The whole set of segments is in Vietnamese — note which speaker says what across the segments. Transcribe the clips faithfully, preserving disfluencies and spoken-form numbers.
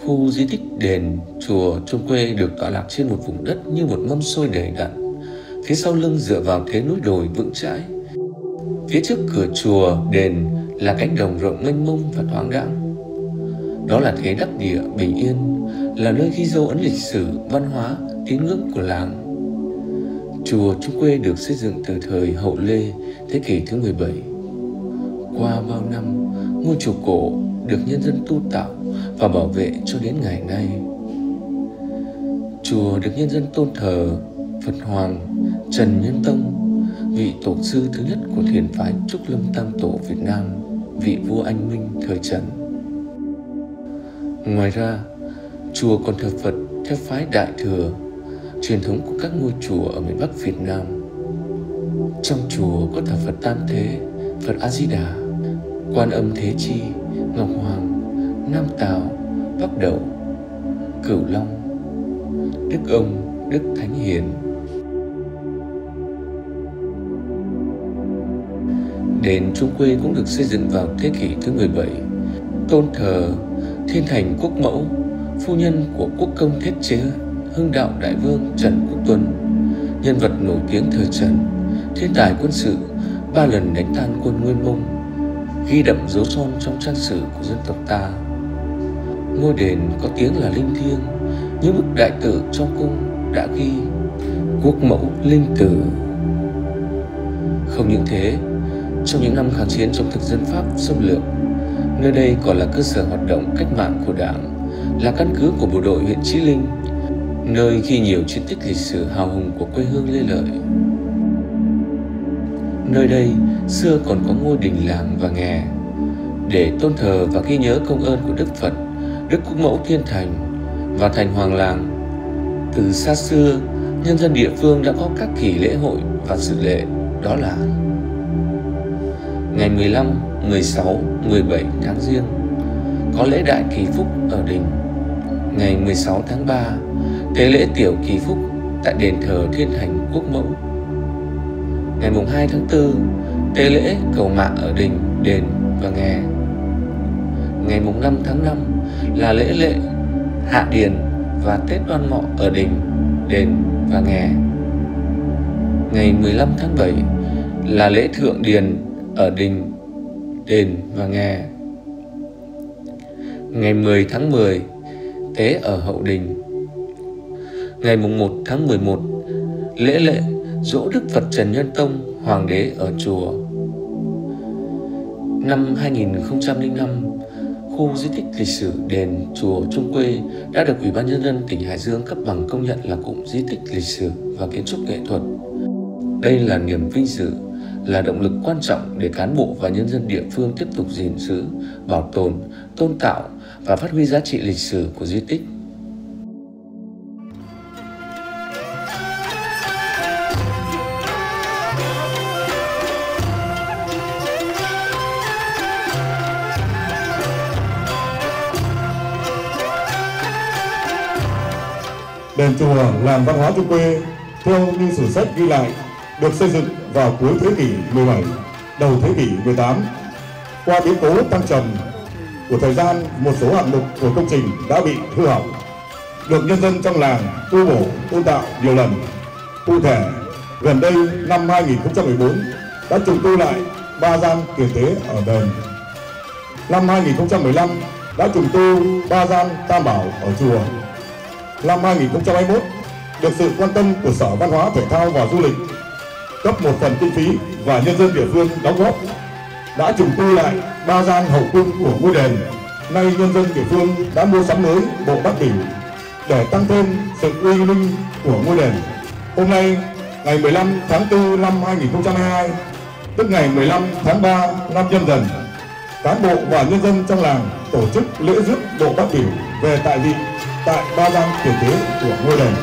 Speaker 1: Khu di tích đền chùa Trung Quê được tọa lạc trên một vùng đất như một mâm xôi đầy đặn. Phía sau lưng dựa vào thế núi đồi vững chãi. Phía trước cửa chùa đền là cánh đồng rộng mênh mông và thoáng đãng. Đó là thế đắc địa bình yên, là nơi ghi dấu ấn lịch sử, văn hóa, tín ngưỡng của làng. Chùa Trung Quê được xây dựng từ thời Hậu Lê, thế kỷ thứ mười bảy. Qua bao năm, ngôi chùa cổ được nhân dân tu tạo và bảo vệ cho đến ngày nay. Chùa được nhân dân tôn thờ Phật Hoàng Trần Nhân Tông, vị tổ sư thứ nhất của thiền phái Trúc Lâm Tam Tổ Việt Nam, vị vua Anh Minh thời Trần. Ngoài ra, chùa còn thờ Phật theo phái Đại Thừa, truyền thống của các ngôi chùa ở miền Bắc Việt Nam. Trong chùa có thờ Phật Tam Thế, Phật A Di Đà, Quan Âm Thế Chi, Ngọc Hoàng, Nam Tào, Bắc Đậu, Cửu Long, Đức Ông, Đức Thánh Hiền. Đền Trung Quê cũng được xây dựng vào thế kỷ thứ mười bảy, tôn thờ Thiên Thành Quốc Mẫu, phu nhân của quốc công Thiết Chế Hưng Đạo Đại Vương Trần Quốc Tuấn, nhân vật nổi tiếng thời Trần, thiên tài quân sự, ba lần đánh tan quân Nguyên Mông, ghi đậm dấu son trong trang sử của dân tộc ta. Ngôi đền có tiếng là linh thiêng, như bức đại tự trong cung đã ghi Quốc Mẫu Linh Tử. Không những thế, trong những năm kháng chiến chống thực dân Pháp xâm lược, nơi đây còn là cơ sở hoạt động cách mạng của Đảng, là căn cứ của bộ đội huyện Chí Linh, nơi ghi nhiều chiến tích lịch sử hào hùng của quê hương Lê Lợi. Nơi đây xưa còn có ngôi đình làng và nghè để tôn thờ và ghi nhớ công ơn của Đức Phật, Đức Quốc Mẫu Thiên Thành và Thành Hoàng Làng. Từ xa xưa, nhân dân địa phương đã có các kỳ lễ hội và sự lệ, đó là ngày mười lăm, mười sáu, mười bảy tháng Giêng có lễ Đại Kỳ Phúc ở đình. Ngày mười sáu tháng ba, tế lễ Tiểu Kỳ Phúc tại đền thờ Thiên Thành Quốc Mẫu. Ngày mùng hai tháng tư, tế lễ cầu mạng ở đình, đền và nghè. Ngày mùng năm tháng năm là lễ lệ Hạ Điền và Tết Đoan Ngọ ở đình, đền và nghè. Ngày mười lăm tháng bảy là lễ Thượng Điền ở đình, đền và nghè. Ngày mười tháng mười, tế ở hậu đình. Ngày mùng một tháng mười một, lễ lệ dỗ Đức Phật Trần Nhân Tông, Hoàng đế ở chùa. Năm hai nghìn không trăm lẻ năm, khu di tích lịch sử đền chùa Trung Quê đã được Ủy ban Nhân dân tỉnh Hải Dương cấp bằng công nhận là cụm di tích lịch sử và kiến trúc nghệ thuật. Đây là niềm vinh dự, là động lực quan trọng để cán bộ và nhân dân địa phương tiếp tục gìn giữ, bảo tồn, tôn tạo và phát huy giá trị lịch sử của di tích.
Speaker 2: Đền chùa làng văn hóa Trung Quê theo như sử sách ghi lại được xây dựng vào cuối thế kỷ mười bảy, đầu thế kỷ mười tám. Qua biến cố tăng trầm của thời gian, một số hạng mục của công trình đã bị hư hỏng, được nhân dân trong làng tu bổ tôn tạo nhiều lần. Cụ thể, gần đây năm hai nghìn không trăm mười bốn đã trùng tu lại ba gian tiền tế ở đền. Năm hai nghìn không trăm mười lăm đã trùng tu ba gian tam bảo ở chùa. Năm hai nghìn không trăm hai mươi mốt, được sự quan tâm của Sở Văn hóa Thể thao và Du lịch cấp một phần kinh phí và nhân dân địa phương đóng góp, đã trùng tu lại ba gian hậu cung của ngôi đền. Nay nhân dân địa phương đã mua sắm mới bộ bát đỉnh để tăng thêm sự uy linh của ngôi đền. Hôm nay, ngày mười lăm tháng tư năm hai nghìn không trăm hai mươi hai, tức ngày mười lăm tháng ba năm Nhâm Dần, cán bộ và nhân dân trong làng tổ chức lễ rước bộ bát đỉnh về tại vị tại ba gian tiền tế của ngôi đền.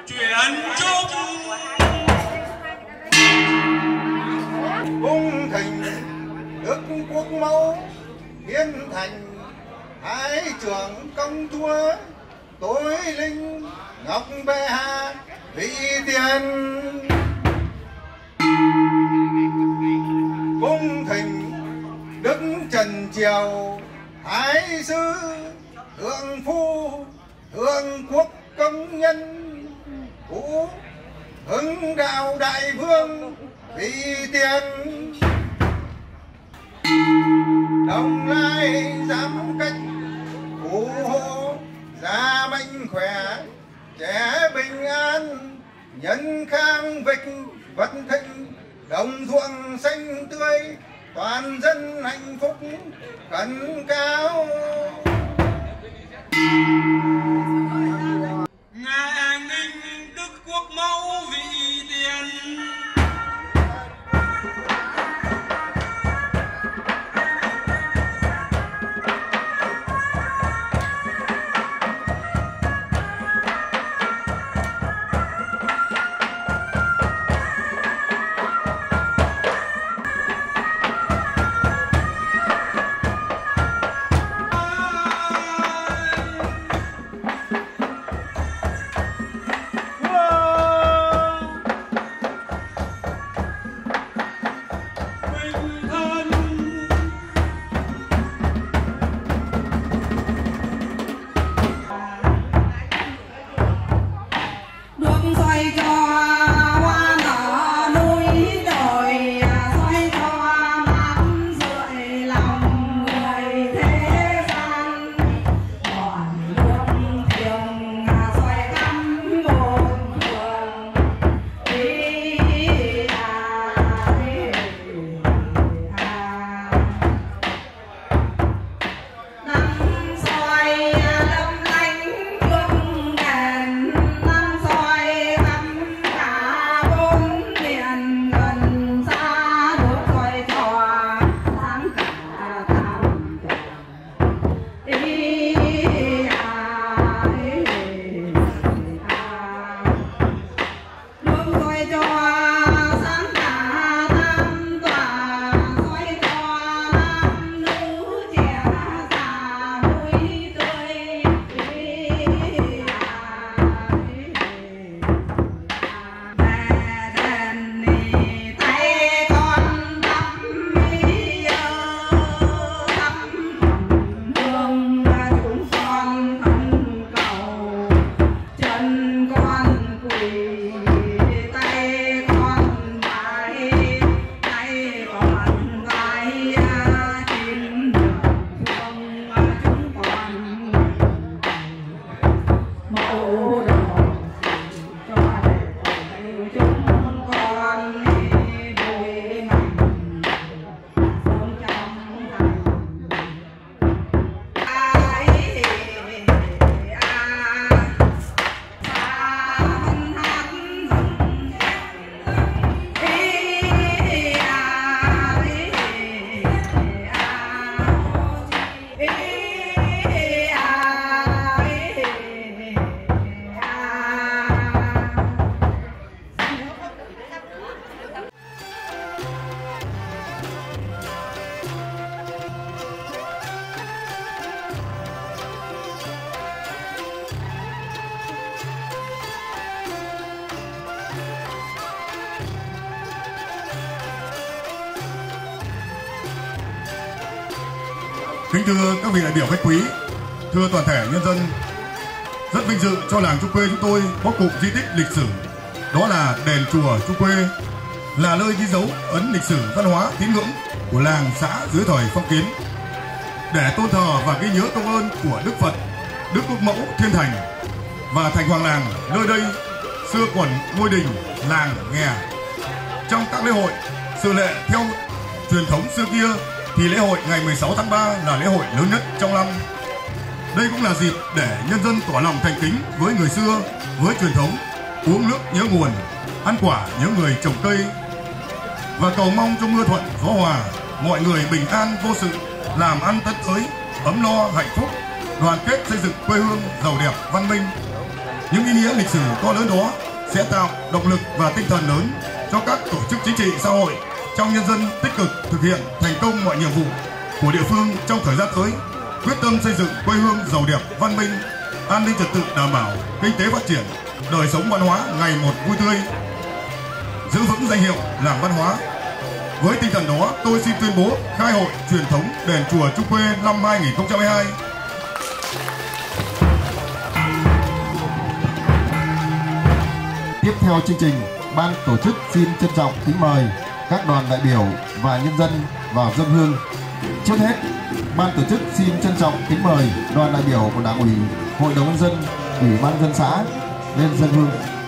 Speaker 3: chuyển chúc
Speaker 4: cung thỉnh đức quốc mẫu hiến thành thái trưởng công chúa tối linh ngọc bệ hạ vị tiền. Cung thỉnh đức trần triều thái sư thượng phu thượng quốc công nhân vũ hưng đạo đại vương vị tiền. Đồng Lai giám cách phù hộ gia mạnh khỏe trẻ bình an nhân khang vinh vật thịnh đồng ruộng xanh tươi toàn dân hạnh phúc khẩn cao.
Speaker 3: ngài nghinh đức quốc mẫu vị tiền.
Speaker 2: Kính thưa các vị đại biểu khách quý, thưa toàn thể nhân dân, rất vinh dự cho làng Trung Quê chúng tôi có cụm di tích lịch sử, đó là đền chùa Trung Quê, là nơi ghi dấu ấn lịch sử văn hóa tín ngưỡng của làng xã dưới thời phong kiến, để tôn thờ và ghi nhớ công ơn của Đức Phật, Đức Quốc Mẫu Thiên Thành và Thành Hoàng Làng. Nơi đây xưa còn ngôi đình làng nghè. Trong các lễ hội sự lệ theo truyền thống xưa kia thì lễ hội ngày mười sáu tháng ba là lễ hội lớn nhất trong năm. Đây cũng là dịp để nhân dân tỏ lòng thành kính với người xưa, với truyền thống uống nước nhớ nguồn, ăn quả nhớ người trồng cây, và cầu mong cho mưa thuận gió hòa, mọi người bình an vô sự, làm ăn tấn tới, ấm no hạnh phúc, đoàn kết xây dựng quê hương giàu đẹp văn minh. Những ý nghĩa lịch sử to lớn đó sẽ tạo động lực và tinh thần lớn cho các tổ chức chính trị xã hội trong nhân dân tích cực thực hiện thành công mọi nhiệm vụ của địa phương trong thời gian tới, quyết tâm xây dựng quê hương giàu đẹp, văn minh, an ninh trật tự đảm bảo, kinh tế phát triển, đời sống văn hóa ngày một vui tươi, giữ vững danh hiệu làng văn hóa. Với tinh thần đó, tôi xin tuyên bố khai hội truyền thống đền chùa Trung Quê năm hai nghìn không trăm hai mươi hai.
Speaker 5: Tiếp theo chương trình, ban tổ chức xin trân trọng kính mời các đoàn đại biểu và nhân dân vào dâng hương. Trước hết, ban tổ chức xin trân trọng kính mời đoàn đại biểu của Đảng ủy, Hội đồng nhân dân, Ủy ban nhân dân xã lên dâng hương.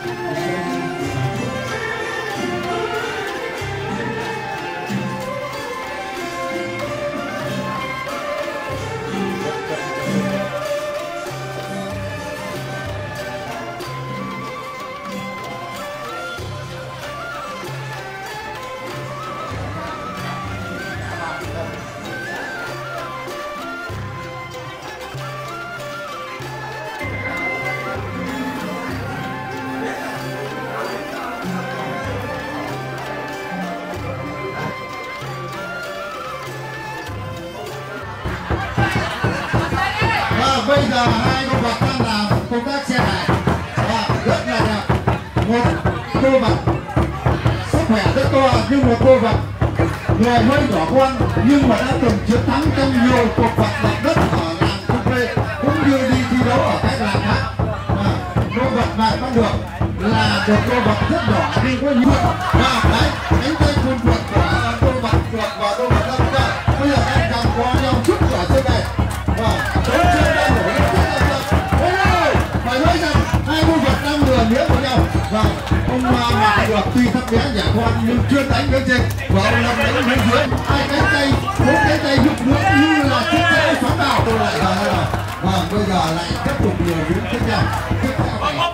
Speaker 4: Bây giờ hai cô vật đang làm công tác xe này và rất là đẹp. Một cô vật sức khỏe rất to nhưng một cô vật người hơi nhỏ con nhưng mà đã từng chiến thắng trong nhiều cuộc vật lập đất ở làng Trung Quê cũng như đi thi đấu ở các làng khác. À, cô vật này bắt được là một cô vật rất nhỏ nhưng có nhiều và đấy cánh tay khuôn vật của cô vật chuột và cô vật lâm ra bây giờ anh càng có nhau chút ở trên này và đối chơi đang nổi lên rất là thật. Phải nói rằng hai cô vật đang lừa nghĩa của nhau và ông Mạc được tuy thấp bé giả con nhưng chưa đánh đến trên và ông Lâm đánh đến dưới hai cánh tay bốn cánh tay giúp nước như là chiếc tay phóng đảo tôi lại là và bây giờ lại tiếp tục lừa hướng tiếp nhau tiếp theo này.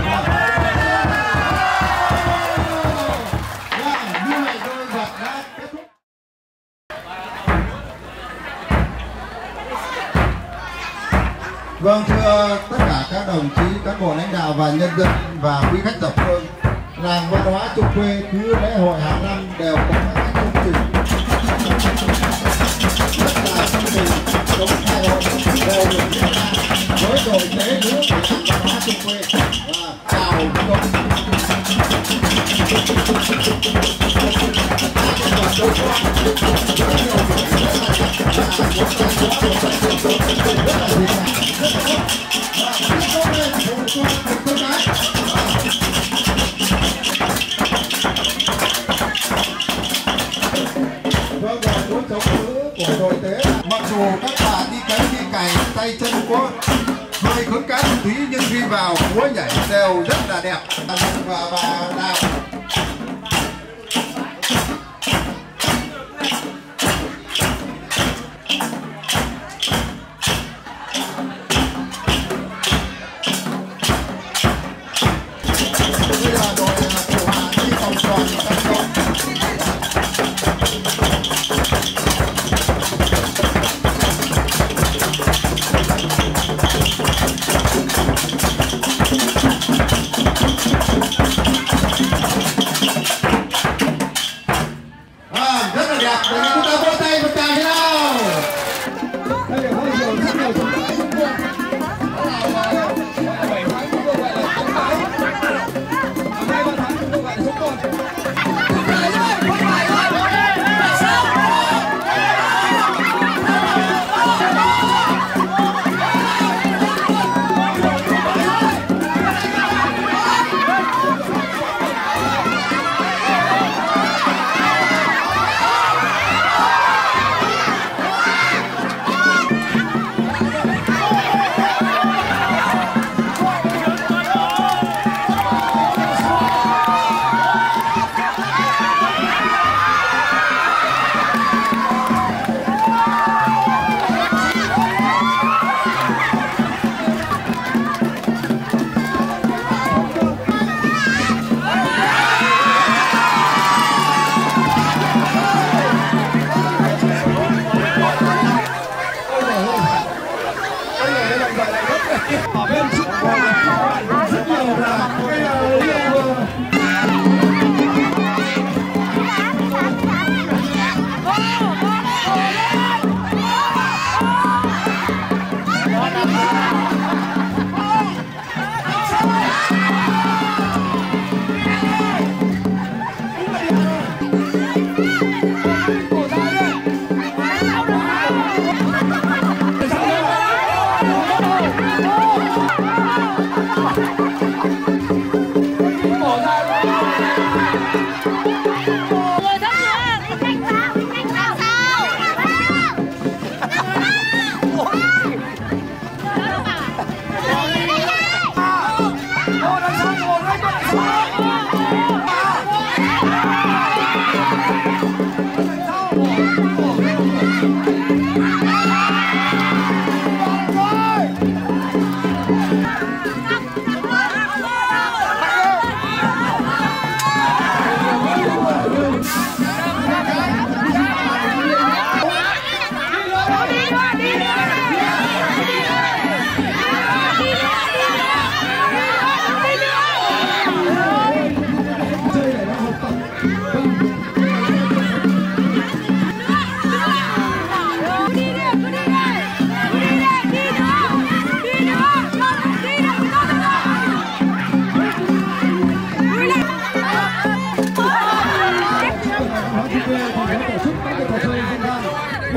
Speaker 4: Vâng, thưa tất cả các đồng chí, cán bộ lãnh đạo và nhân dân và quý khách thập phương, làng văn hóa Trung Quê cứ lễ hội hàng năm đều có các công trình rất là công trình chống khai hội đều được diễn ra với đội tế nữ của làng văn hóa Trung Quê và chào công mặc dù các bạn đi cấy đi cày tay chân có hơi khốn cái một tí nhưng khi vào múa nhảy đều rất là đẹp và và nào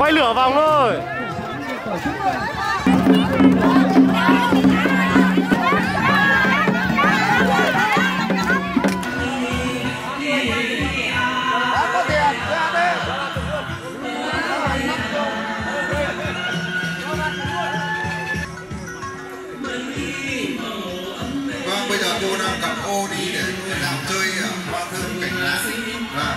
Speaker 6: Bay lửa vòng thôi.
Speaker 4: Vâng, bây giờ cô đang cầm ô đi để làm chơi ở Hoa Thơm Cảnh Lãng. Vâng.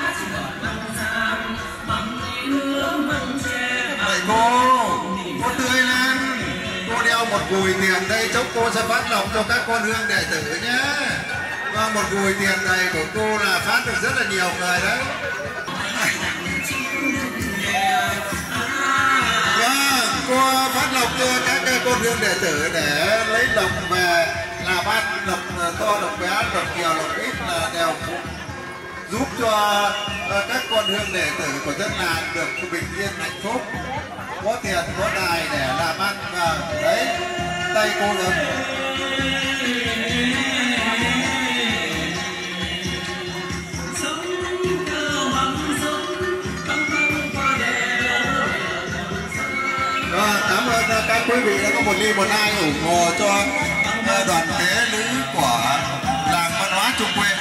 Speaker 4: Vậy cô, cô tươi lên. Cô đeo một gùi tiền đây, chốc cô sẽ phát lộc cho các con hương đệ tử nhé. Vâng, một gùi tiền này của cô là phát được rất là nhiều người đấy. Vâng, cô phát lộc cho các con hương đệ tử để lấy lộc về, làm ăn lộc to, lộc bé, lộc nhiều, lộc ít là đều giúp cho các con hương đệ tử của dân làng được bình yên hạnh phúc, có tiền có tài để làm ăn. Và đấy, tay cô lớn. Và cảm ơn các quý vị đã có một ly một ai ủng hộ cho đoàn tế lữ của làng văn hóa Trung Quê.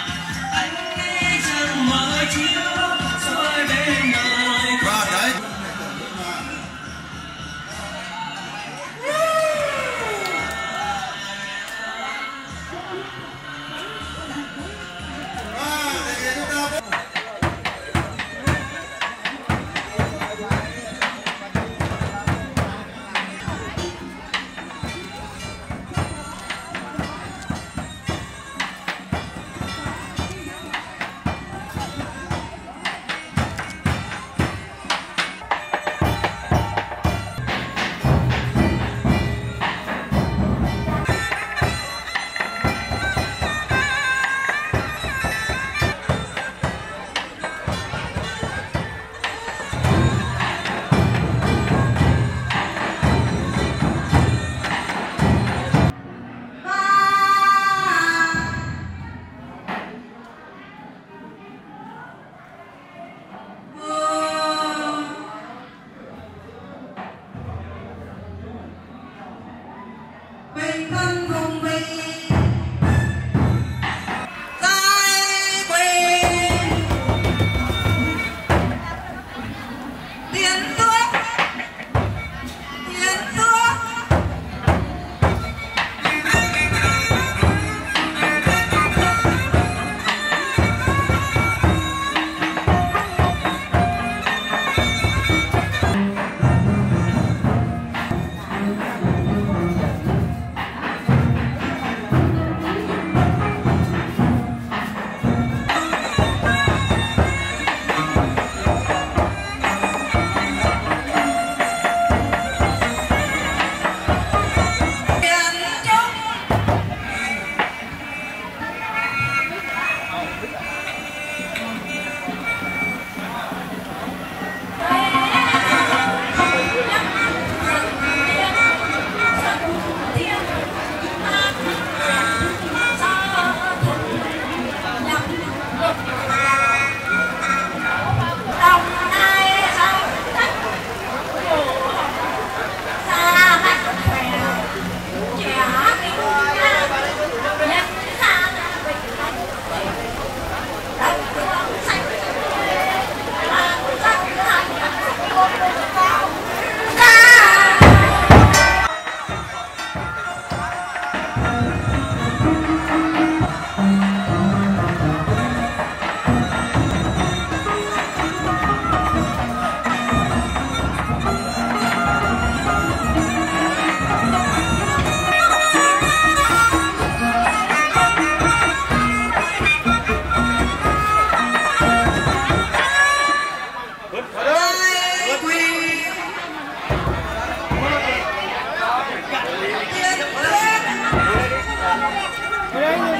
Speaker 4: Và đấy.
Speaker 6: Đây